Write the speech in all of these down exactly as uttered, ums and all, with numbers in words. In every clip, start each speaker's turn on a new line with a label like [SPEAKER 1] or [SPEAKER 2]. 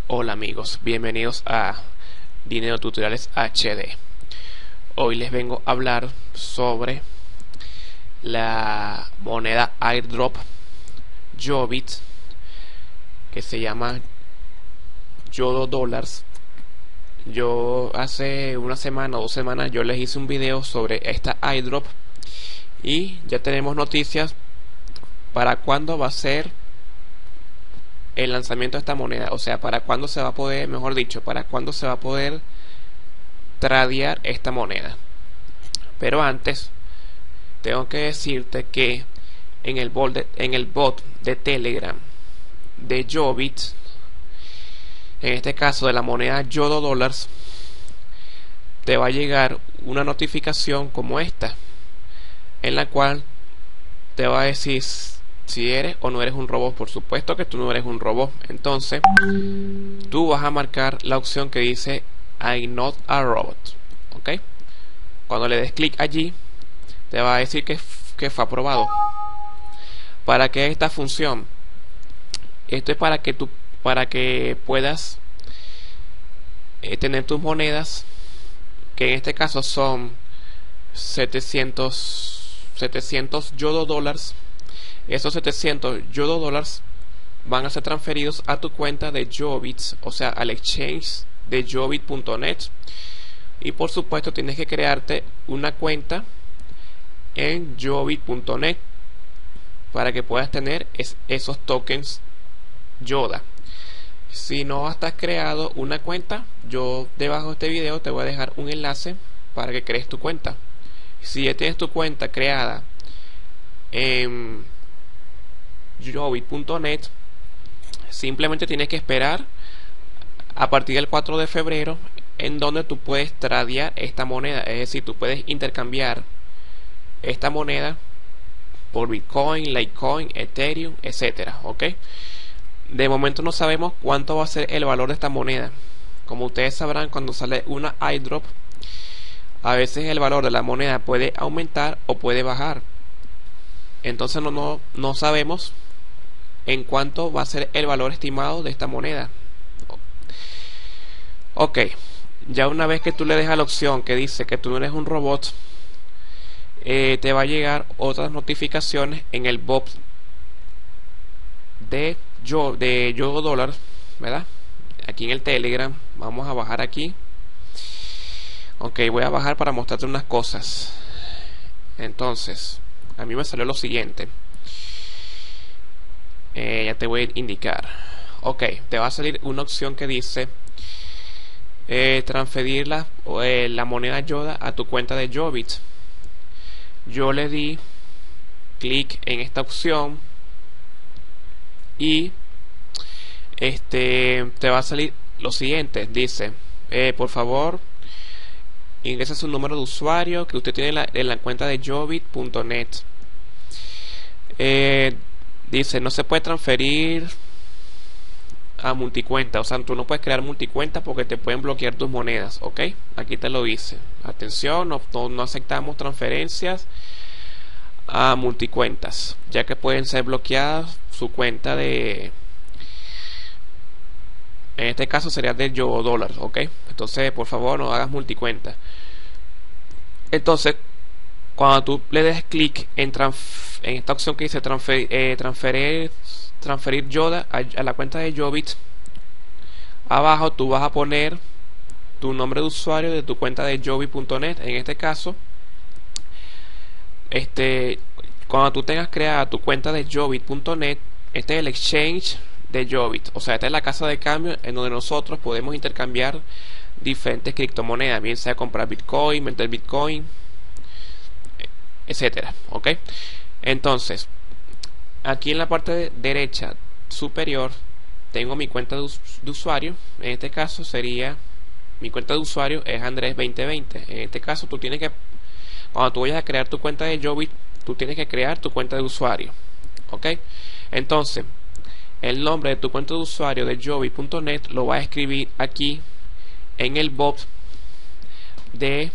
[SPEAKER 1] Hola amigos, bienvenidos a Dinero Tutoriales H D. Hoy les vengo a hablar sobre la moneda airdrop Jobit, que se llama Yodo Dollars. Yo hace una semana o dos semanas yo les hice un video sobre esta airdrop y ya tenemos noticias para cuándo va a ser el lanzamiento de esta moneda, o sea, para cuándo se va a poder, mejor dicho, para cuándo se va a poder tradear esta moneda. Pero antes tengo que decirte que en el bot de, en el bot de Telegram de Jobit, en este caso de la moneda Yodo Dollars, te va a llegar una notificación como esta, en la cual te va a decir si eres o no eres un robot. Por supuesto que tú no eres un robot. Entonces tú vas a marcar la opción que dice I'm not a robot. ¿Ok? Cuando le des clic allí te va a decir que, que fue aprobado. ¿Para qué esta función? Esto es para que tú para que puedas eh, tener tus monedas, que en este caso son setecientos Yodo Dollars. Esos setecientos Yodo Dollars van a ser transferidos a tu cuenta de Jobit, o sea, al exchange de Jobit punto net. Y por supuesto tienes que crearte una cuenta en Jobit punto net para que puedas tener es, esos tokens Yoda. Si no has creado una cuenta, yo debajo de este video te voy a dejar un enlace para que crees tu cuenta. Si ya tienes tu cuenta creada en Jobit punto net, simplemente tienes que esperar a partir del cuatro de febrero, en donde tú puedes tradear esta moneda. Es decir, tú puedes intercambiar esta moneda por Bitcoin, Litecoin, Ethereum, etcétera. ¿Ok? De momento no sabemos cuánto va a ser el valor de esta moneda. Como ustedes sabrán, cuando sale una airdrop, a veces el valor de la moneda puede aumentar o puede bajar. Entonces no, no, no sabemos en cuánto va a ser el valor estimado de esta moneda. Ok, ya una vez que tú le dejas la opción que dice que tú no eres un robot, eh, te va a llegar otras notificaciones en el bot de yo de Yodo Dollars, ¿verdad? Aquí en el Telegram. Vamos a bajar aquí. Ok, voy a bajar para mostrarte unas cosas. Entonces, a mí me salió lo siguiente. Eh, ya te voy a indicar. Ok, te va a salir una opción que dice eh, transferir la, eh, la moneda Yoda a tu cuenta de Jobit. Yo le di clic en esta opción y este te va a salir lo siguiente. Dice, eh, por favor, ingresa su número de usuario que usted tiene en la, en la cuenta de Jobit punto net. Eh, dice, no se puede transferir a multicuenta. O sea, tú no puedes crear multicuenta porque te pueden bloquear tus monedas. Ok, aquí te lo dice. Atención, no, no, no aceptamos transferencias a multicuentas, ya que pueden ser bloqueadas su cuenta de, en este caso sería de Yodo Dollars. Ok, entonces por favor no hagas multicuenta. Entonces cuando tú le des clic en, en esta opción que dice transfer, eh, transferir transferir Yoda a, a la cuenta de Jobit, abajo tú vas a poner tu nombre de usuario de tu cuenta de Jobit punto net. En este caso, este cuando tú tengas creada tu cuenta de Jobit punto net, este es el exchange de Jobit, o sea, esta es la casa de cambio en donde nosotros podemos intercambiar diferentes criptomonedas, bien sea comprar Bitcoin, vender Bitcoin, etcétera. Ok, entonces aquí en la parte derecha superior tengo mi cuenta de, us de usuario. En este caso sería mi cuenta de usuario es Andrés veinte veinte. En este caso tú tienes que, cuando tú vayas a crear tu cuenta de Jobit, tú tienes que crear tu cuenta de usuario. Ok, entonces el nombre de tu cuenta de usuario de Jobit punto net lo vas a escribir aquí en el bot de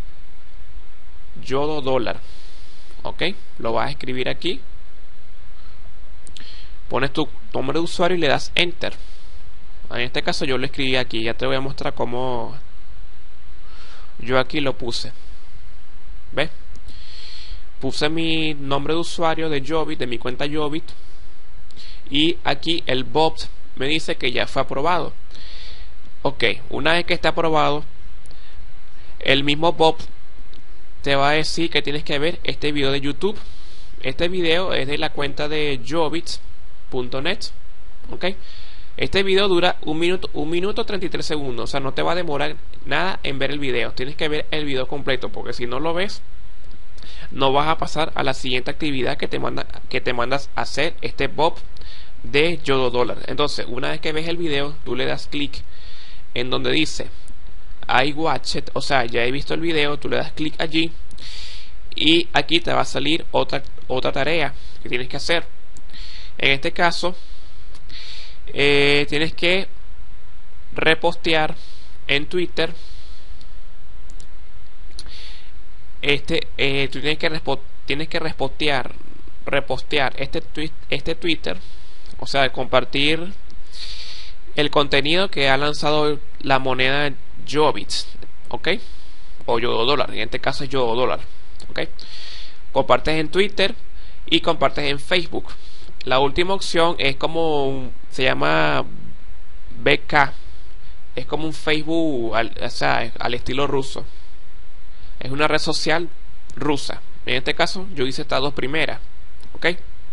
[SPEAKER 1] Yodo Dollar. Ok, lo vas a escribir aquí, pones tu nombre de usuario y le das enter. En este caso yo lo escribí aquí. Ya te voy a mostrar cómo yo aquí lo puse. ¿Ves? Puse mi nombre de usuario de Jobit, de mi cuenta Jobit, y aquí el bot me dice que ya fue aprobado. Ok, una vez que está aprobado, el mismo bot te va a decir que tienes que ver este video de YouTube. Este video es de la cuenta de jobit punto net. Ok, este video dura un minuto, un minuto treinta y tres segundos. O sea, no te va a demorar nada en ver el video. Tienes que ver el video completo, porque si no lo ves, no vas a pasar a la siguiente actividad que te manda, que te mandas a hacer este bot de Yodo Dólar. Entonces, una vez que ves el video, tú le das clic en donde dice I watched, o sea, ya he visto el video. Tú le das clic allí y aquí te va a salir otra, otra tarea que tienes que hacer. En este caso, eh, tienes que repostear en Twitter. Este, eh, tú tienes que respo tienes que repostear, repostear este tweet, este Twitter, o sea, compartir el contenido que ha lanzado la moneda Jobit, ¿ok? O Yodo Dólar, en este caso es Yodo Dólar, ¿ok? Compartes en Twitter y compartes en Facebook. La última opción es como un, se llama B K, es como un Facebook al, o sea, al estilo ruso. Es una red social rusa. En este caso yo hice estas dos primeras, ¿ok?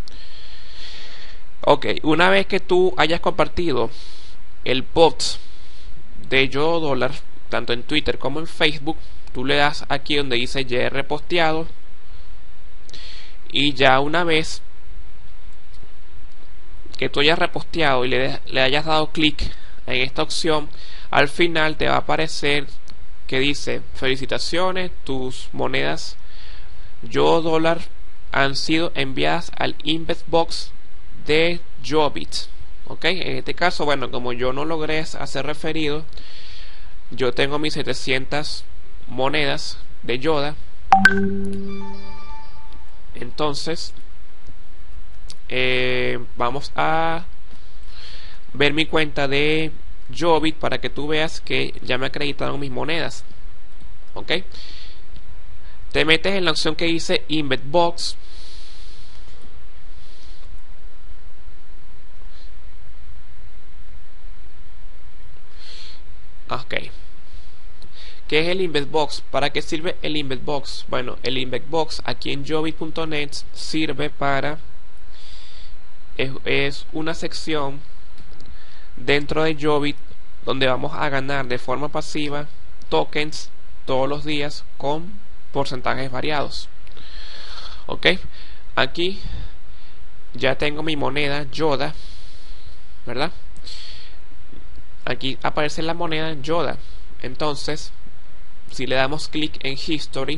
[SPEAKER 1] Ok, una vez que tú hayas compartido el bot de Yodo Dólar, tanto en Twitter como en Facebook, tú le das aquí donde dice ya he reposteado, y ya una vez que tú hayas reposteado y le, le hayas dado clic en esta opción, al final te va a aparecer que dice felicitaciones, tus monedas Yodo Dólar han sido enviadas al inbox box de Jobit. Ok, en este caso, bueno, como yo no logré hacer referido, yo tengo mis setecientas monedas de Yoda. Entonces eh, vamos a ver mi cuenta de Jobit para que tú veas que ya me acreditaron mis monedas. Ok, te metes en la opción que dice inbox box. Ok, ¿qué es el inbox box? ¿Para qué sirve el inbox box? Bueno, el inbox box aquí en jobit punto net sirve para es, es una sección dentro de Jobit donde vamos a ganar de forma pasiva tokens todos los días con porcentajes variados. Ok, aquí ya tengo mi moneda Yoda, ¿verdad? Aquí aparece la moneda Yoda. Entonces, si le damos clic en History,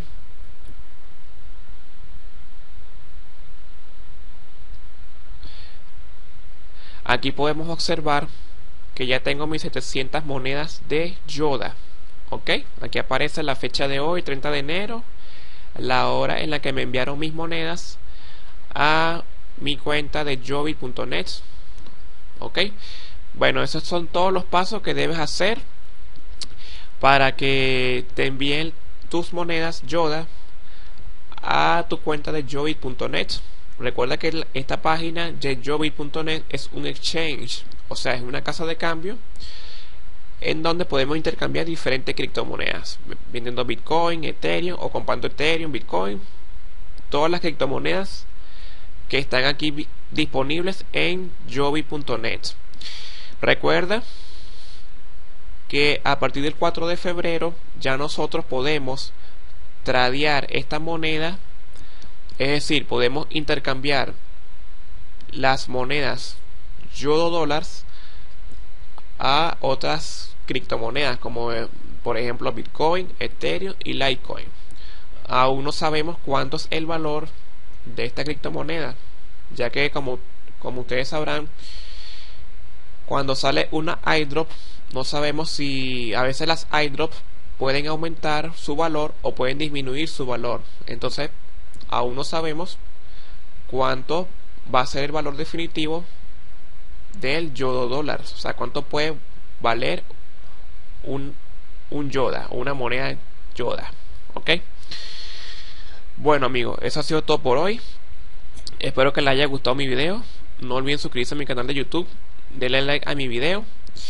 [SPEAKER 1] aquí podemos observar que ya tengo mis setecientas monedas de Yoda. Ok, aquí aparece la fecha de hoy, treinta de enero, la hora en la que me enviaron mis monedas a mi cuenta de jobit punto net. Ok, bueno, esos son todos los pasos que debes hacer para que te envíen tus monedas Yoda a tu cuenta de jobit punto net. Recuerda que esta página de jobit punto net es un exchange, o sea, es una casa de cambio en donde podemos intercambiar diferentes criptomonedas, vendiendo Bitcoin, Ethereum o comprando Ethereum, Bitcoin, todas las criptomonedas que están aquí disponibles en jobit punto net. Recuerda que a partir del cuatro de febrero ya nosotros podemos tradear esta moneda, es decir, podemos intercambiar las monedas Yodo Dólares a otras criptomonedas como eh, por ejemplo Bitcoin, Ethereum y Litecoin. Aún no sabemos cuánto es el valor de esta criptomoneda, ya que como, como ustedes sabrán, cuando sale una airdrop no sabemos si a veces las airdrops pueden aumentar su valor o pueden disminuir su valor. Entonces aún no sabemos cuánto va a ser el valor definitivo del Yodo dólar. O sea, cuánto puede valer un, un Yoda, una moneda Yoda. Ok. Bueno amigos, eso ha sido todo por hoy. Espero que les haya gustado mi video. No olviden suscribirse a mi canal de YouTube. Denle like a mi video.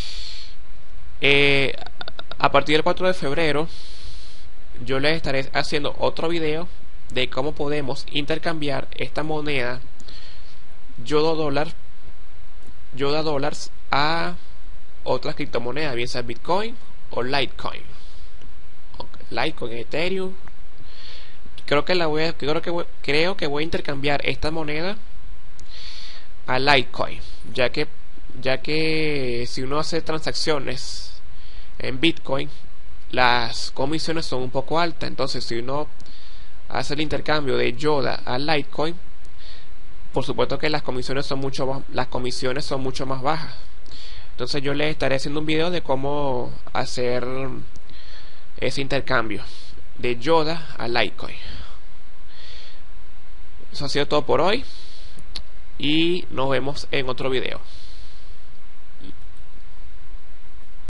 [SPEAKER 1] Eh, a partir del cuatro de febrero yo les estaré haciendo otro video de cómo podemos intercambiar esta moneda Yodo dólar Yoda dólares a otras criptomonedas, bien sea Bitcoin o Litecoin. Litecoin, Ethereum. Creo que la voy a, creo que voy, creo que voy a intercambiar esta moneda a Litecoin, ya que ya que si uno hace transacciones en Bitcoin, las comisiones son un poco altas. Entonces si uno hace el intercambio de Yoda a Litecoin, por supuesto que las comisiones son mucho más, las comisiones son mucho más bajas. Entonces yo les estaré haciendo un video de cómo hacer ese intercambio de Yoda a Litecoin. Eso ha sido todo por hoy y nos vemos en otro video.